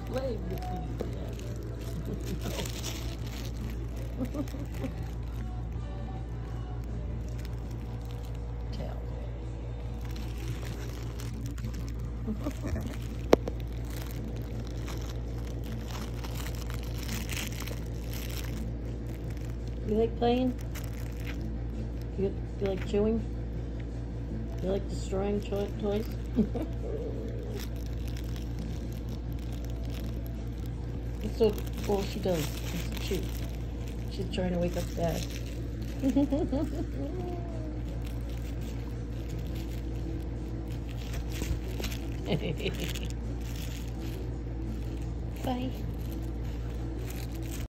Play with these, Tail. You like playing? You like chewing? You like destroying toys? That's what all she does, is chew. She's trying to wake up Dad. Bye.